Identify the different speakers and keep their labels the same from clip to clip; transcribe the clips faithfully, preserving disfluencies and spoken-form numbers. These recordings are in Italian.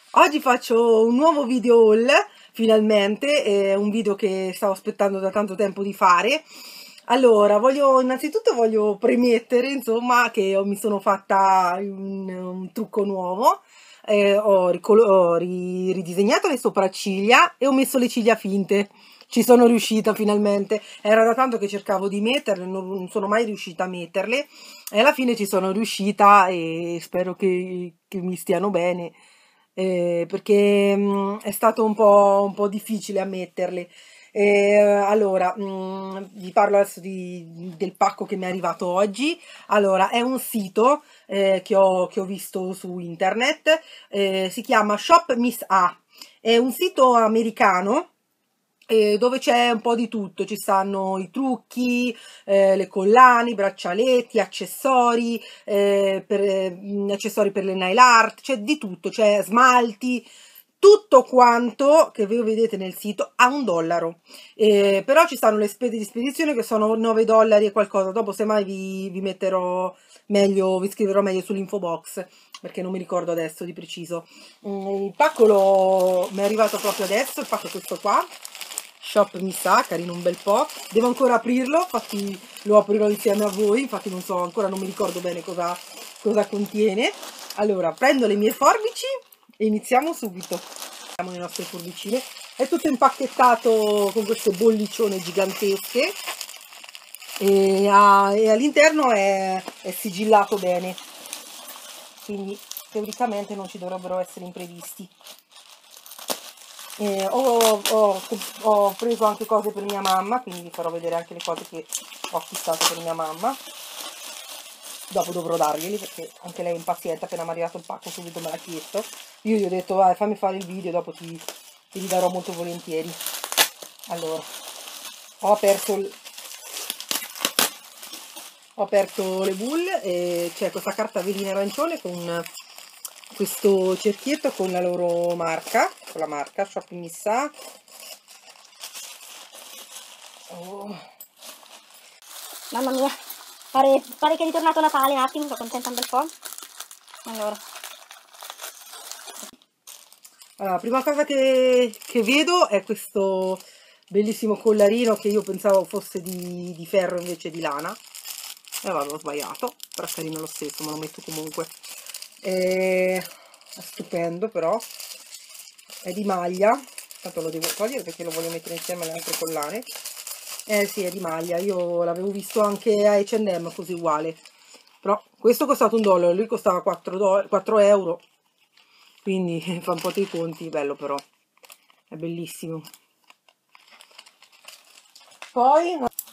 Speaker 1: Oggi faccio un nuovo video haul, finalmente, è un video che stavo aspettando da tanto tempo di fare. Allora, voglio innanzitutto voglio premettere, insomma, che mi sono fatta un, un trucco nuovo. Eh, ho, ho ridisegnato le sopracciglia e ho messo le ciglia finte. Ci sono riuscita finalmente, era da tanto che cercavo di metterle, non sono mai riuscita a metterle e alla fine ci sono riuscita e spero che, che mi stiano bene, eh, perché mh, è stato un po', un po' difficile a metterle. Eh, allora, mh, vi parlo adesso di, del pacco che mi è arrivato oggi. Allora, è un sito eh, che, ho, che ho visto su internet, eh, si chiama Shop Miss A, è un sito americano eh, dove c'è un po' di tutto, ci stanno i trucchi, eh, le collane, i braccialetti, accessori, eh, per, eh, accessori per le nail art, c'è di tutto, c'è smalti, tutto quanto che voi vedete nel sito a un dollaro, eh, però ci stanno le spese di spedizione che sono nove dollari e qualcosa. Dopo semmai vi, vi metterò meglio, vi scriverò meglio sull'info box perché non mi ricordo adesso di preciso. Mm, il pacco lo, mi è arrivato proprio adesso, il pacco è questo qua, Shop Miss A, carino un bel po', devo ancora aprirlo, infatti lo aprirò insieme a voi, infatti non so, ancora non mi ricordo bene cosa, cosa contiene. Allora, prendo le mie forbici e iniziamo subito. Abbiamo le nostre forbicine, è tutto impacchettato con queste bollicione gigantesche e, e all'interno è, è sigillato bene, quindi teoricamente non ci dovrebbero essere imprevisti. Eh, ho, ho, ho preso anche cose per mia mamma, quindi vi farò vedere anche le cose che ho acquistato per mia mamma. Dopo dovrò darglieli perché anche lei è impaziente, appena mi è arrivato il pacco subito me l'ha chiesto. Io gli ho detto vai, fammi fare il video, dopo ti, ti ridarò molto volentieri. Allora, ho aperto il, ho aperto le bulle e c'è questa carta velina arancione con questo cerchietto con la loro marca, con la marca Shop Miss A. Oh.
Speaker 2: Mamma mia, pare, pare che è ritornato Natale un attimo, sono contenta un bel po'. Allora,
Speaker 1: allora la prima cosa che, che vedo è questo bellissimo collarino che io pensavo fosse di, di ferro invece di lana. E vabbè, ho sbagliato, però è carino lo stesso, me lo metto comunque. E... è stupendo, però è di maglia, tanto lo devo togliere perché lo voglio mettere insieme alle altre collane. Eh sì, è di maglia, io l'avevo visto anche a H and M così uguale, però questo è costato un dollaro, lui costava quattro euro, quindi fa un po' dei conti, bello però, è bellissimo. Poi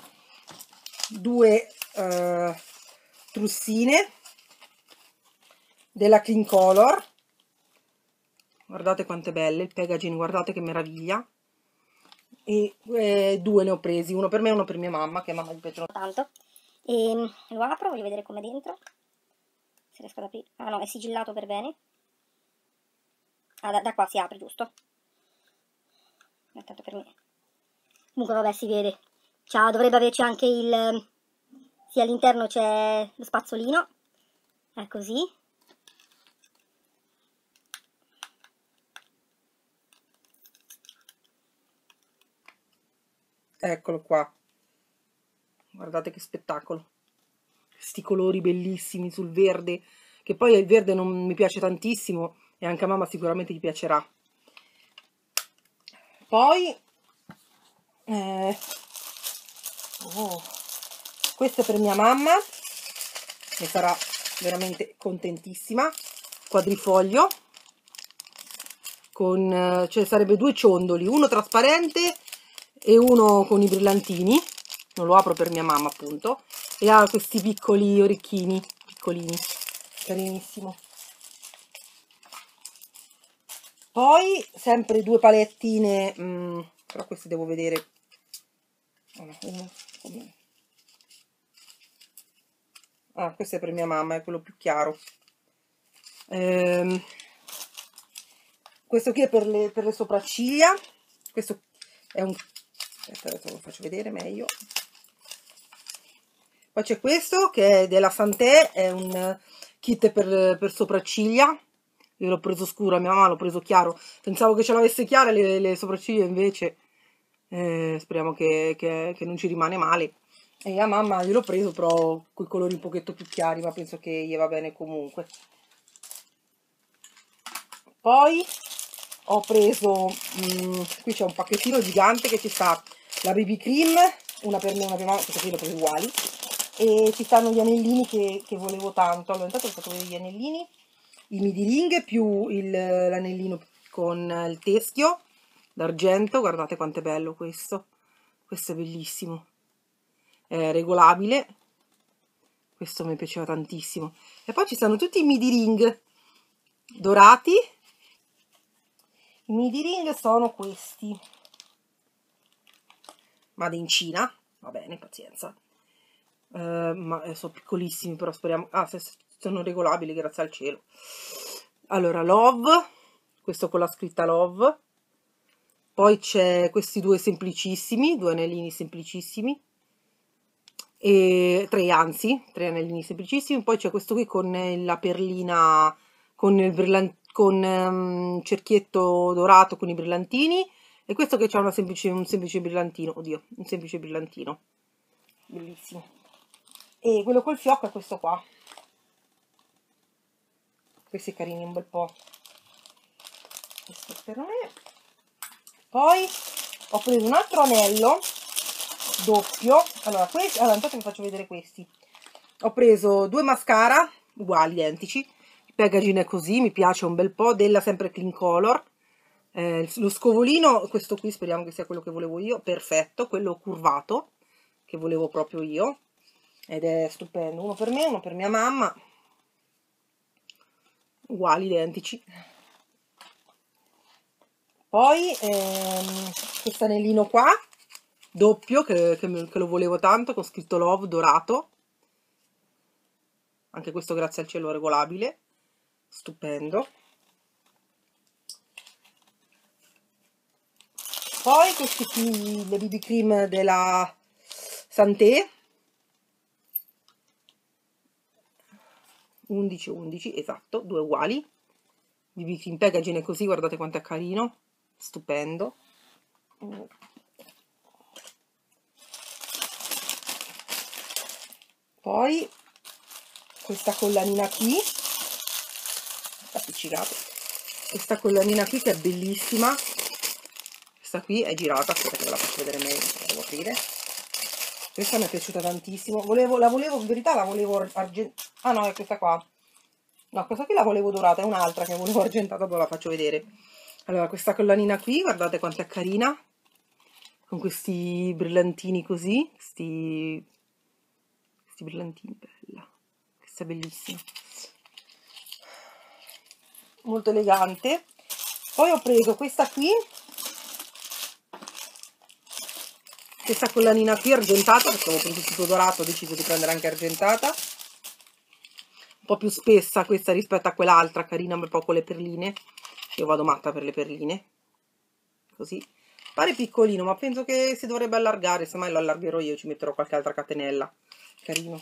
Speaker 1: due uh, trussine della Clean Color, guardate quante belle, il packaging, guardate che meraviglia. E eh, due ne ho presi, uno per me e uno per mia mamma, che a mamma gli piacciono
Speaker 2: tanto. E lo apro, voglio vedere com'è dentro. Se riesco ad aprire. Ah no, è sigillato per bene. Ah, da, da qua si apre, giusto? Tanto per me. Comunque vabbè, si vede. Ciao, dovrebbe averci anche il... sì, all'interno c'è lo spazzolino. È così.
Speaker 1: Eccolo qua, guardate che spettacolo, questi colori bellissimi sul verde, che poi il verde non mi piace tantissimo e anche a mamma sicuramente gli piacerà. Poi eh, oh, questo è per mia mamma, ne sarà veramente contentissima, quadrifoglio con, cioè sarebbe due ciondoli, uno trasparente e uno con i brillantini, non lo apro per mia mamma appunto, e ha questi piccoli orecchini, piccolini, carinissimo. Poi sempre due palettine, mh, però queste devo vedere, ah, questo è per mia mamma, è quello più chiaro. Ehm, questo qui è per le, per le sopracciglia, questo è un... aspetta, adesso lo faccio vedere meglio. Poi c'è questo che è della Santé, è un kit per, per sopracciglia, io l'ho preso scuro, a mia mamma l'ho preso chiaro, pensavo che ce l'avesse chiare le, le sopracciglia, invece eh, speriamo che, che, che non ci rimane male. E a mamma io l'ho preso però con i colori un pochetto più chiari, ma penso che gli va bene comunque. Poi ho preso, mh, qui c'è un pacchettino gigante che ci sta la B B cream, una per me, una per mamma, queste qui le ho prese uguali, e ci stanno gli anellini che, che volevo tanto. Allora intanto ho fatto vedere gli anellini, i midi ring più l'anellino con il teschio d'argento, guardate quanto è bello questo, questo è bellissimo, è regolabile, questo mi piaceva tantissimo. E poi ci stanno tutti i midi ring dorati. I midi ring sono questi, Made in Cina, va bene, pazienza, uh, ma sono piccolissimi, però speriamo, ah, se sono regolabili, grazie al cielo. Allora, Love, questo con la scritta Love, poi c'è questi due semplicissimi, due anellini semplicissimi, e tre anzi, tre anellini semplicissimi, poi c'è questo qui con la perlina, con il brillante, con um, cerchietto dorato con i brillantini, e questo che c'ha una semplice, un semplice brillantino, oddio, un semplice brillantino, bellissimo. E quello col fiocco è questo qua, questi carini un bel po', questo per me. Poi ho preso un altro anello doppio, allora, questi, allora intanto vi faccio vedere questi. Ho preso due mascara uguali, identici, il packaging è così, mi piace un bel po', della sempre Clean Color. Eh, lo scovolino, questo qui speriamo che sia quello che volevo io, perfetto, quello curvato che volevo proprio io, ed è stupendo, uno per me, uno per mia mamma, uguali, identici. Poi ehm, questo anellino qua doppio che, che, che lo volevo tanto, con scritto Love dorato, anche questo grazie al cielo regolabile, stupendo. Poi questi qui, le B B cream della Santé, undici undici, esatto, due uguali. B B cream packaging è così, guardate quanto è carino, stupendo. Poi questa collanina qui, appiccicata, questa collanina qui che è bellissima, questa qui è girata, aspetta che ve la faccio vedere meglio, la devo aprire. Questa mi è piaciuta tantissimo, volevo, la volevo, in verità la volevo argentata, ah no, è questa qua, no, questa qui la volevo dorata, è un'altra che volevo argentata, poi la faccio vedere. Allora, questa collanina qui, guardate quanto è carina, con questi brillantini così, questi, questi brillantini, bella, questa è bellissima, molto elegante. Poi ho preso questa qui, questa collanina qui argentata, perché avevo preso tutto dorato, ho deciso di prendere anche argentata, un po' più spessa questa rispetto a quell'altra, carina un po' con le perline, io vado matta per le perline, così, pare piccolino, ma penso che si dovrebbe allargare, se mai lo allargherò io, ci metterò qualche altra catenella, carino.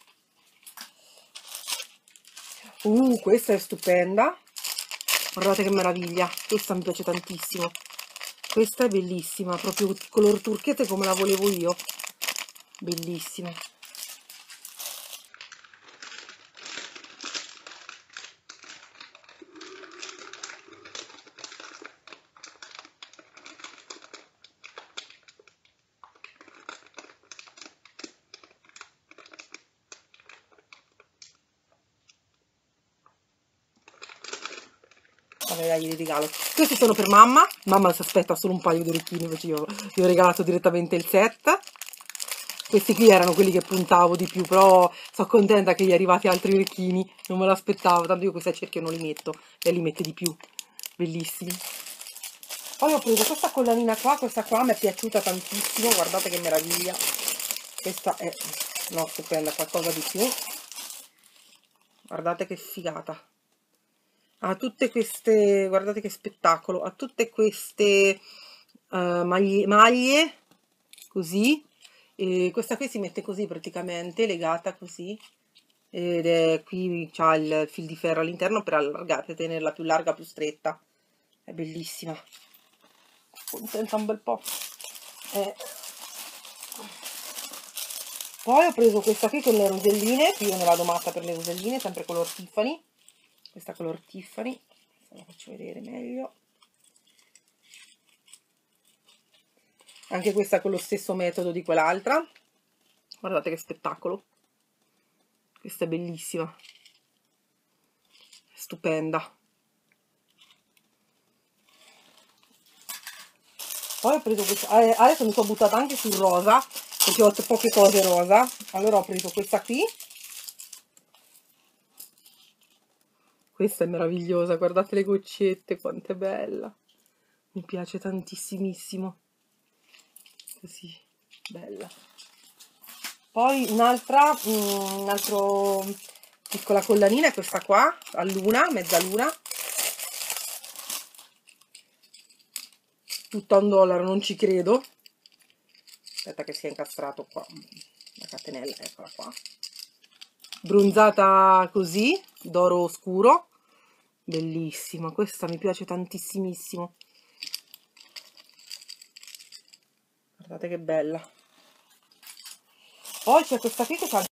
Speaker 1: Uh, questa è stupenda, guardate che meraviglia, questa mi piace tantissimo. Questa è bellissima, proprio color turchese come la volevo io, bellissima. Vabbè, dai, li regalo. Questi sono per mamma, mamma si aspetta solo un paio di orecchini, invece io gli ho regalato direttamente il set. Questi qui erano quelli che puntavo di più, però sono contenta che gli è arrivati altri orecchini, non me l'aspettavo, tanto io questi a cerchio non li metto, lei li mette di più, bellissimi. Poi ho preso questa collanina qua, questa qua mi è piaciuta tantissimo, guardate che meraviglia, questa è, no, stupenda, qualcosa di più, guardate che figata. Ha tutte queste, guardate che spettacolo, ha tutte queste uh, maglie, maglie così, e questa qui si mette così praticamente, legata così, ed è qui c'ha il fil di ferro all'interno per allargare, per tenerla più larga, più stretta. È bellissima, contenta un bel po'. Eh. Poi ho preso questa qui con le roselline, qui io ne vado matta per le roselline, sempre color Tiffany, questa color Tiffany, la faccio vedere meglio. Anche questa con lo stesso metodo di quell'altra, guardate che spettacolo, questa è bellissima, è stupenda. Poi ho preso questa, adesso mi sono buttata anche sul rosa, perché ho poche cose rosa, allora ho preso questa qui, questa è meravigliosa, guardate le goccette, quanto è bella, mi piace tantissimissimo, così, bella. Poi un'altra, un altro piccola collanina è questa qua, a luna, mezza luna, tutta a un dollaro, non ci credo. Aspetta che sia incastrato qua, la catenella, eccola qua. Bronzata così, d'oro scuro, bellissima, questa mi piace tantissimissimo. Guardate che bella. Poi c'è questa qui che fa